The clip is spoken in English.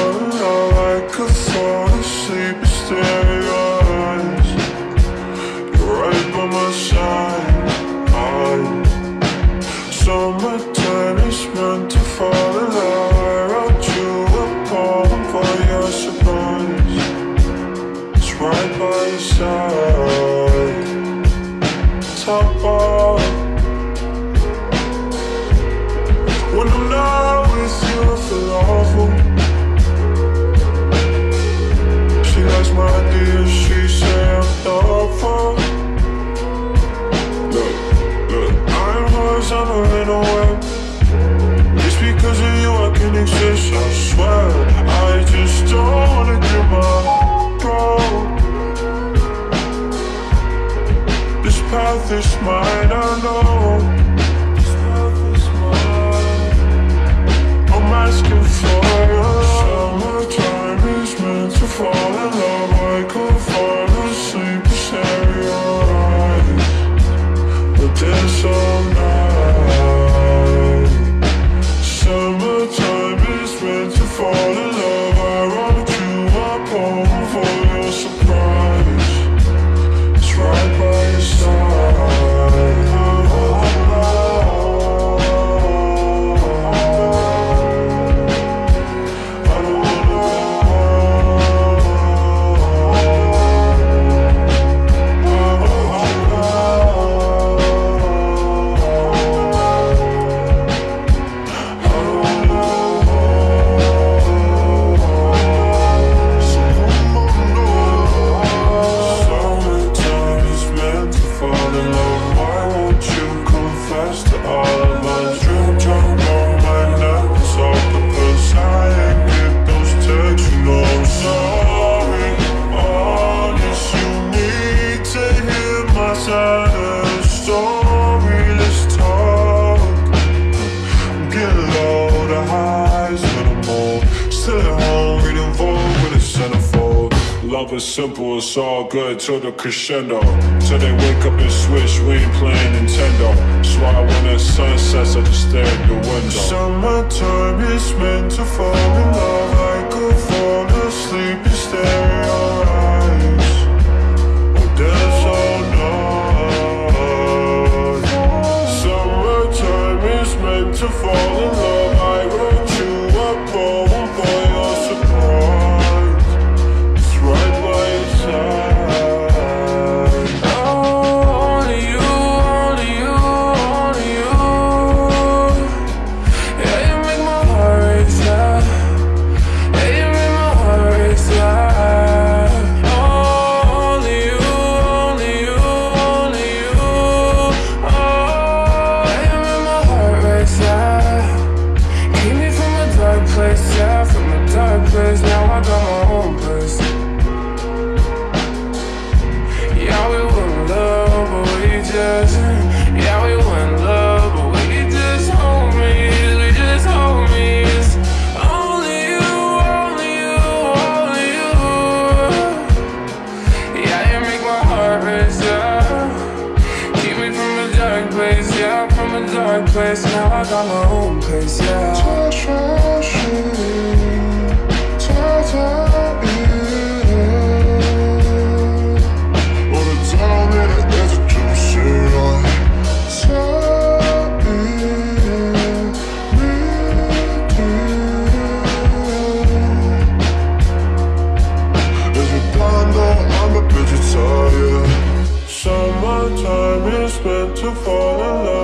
fall in love, I could fall asleep and stare at your eyes. You're right by my side. Summertime is meant to fall in love. I wrote you a poem for your surprise. It's right by your side. Top off. When I'm not with you, I feel awful. She likes my ideas, she say I'm thoughtful. I'm running away. It's because of you I can exist, I swear. I just don't wanna give my go. This path is mine, I know. This path is mine. I'm asking for you. Summertime is meant to fall in love. I could fall asleep and stare at your eyes, but there's all night. Summertime is meant to fall in love. I wrote you a poem for your surprise. It's right by your side. Love is simple, it's all good till the crescendo. Till they wake up and switch, we ain't playing Nintendo. That's why when the sun sets, I just stare at the window. Summertime is meant to fall in love. I could fall asleep and stare at your eyes. Oh, there's all night. Summertime is meant to fall in love. I wrote you a poem for your surprise. Now I got my own place, yeah. Summertime is meant to fall in love.